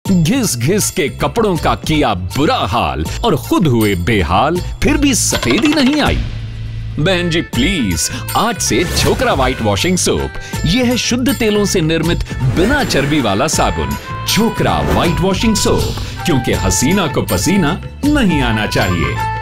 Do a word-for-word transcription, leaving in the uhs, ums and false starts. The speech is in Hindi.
घिस घिस के कपड़ों का किया बुरा हाल और खुद हुए बेहाल, फिर भी सफेदी नहीं आई। बहन जी प्लीज, आज से छोकरा व्हाइट वॉशिंग सोप, यह है शुद्ध तेलों से निर्मित बिना चर्बी वाला साबुन। छोकरा व्हाइट वॉशिंग सोप, क्योंकि हसीना को पसीना नहीं आना चाहिए।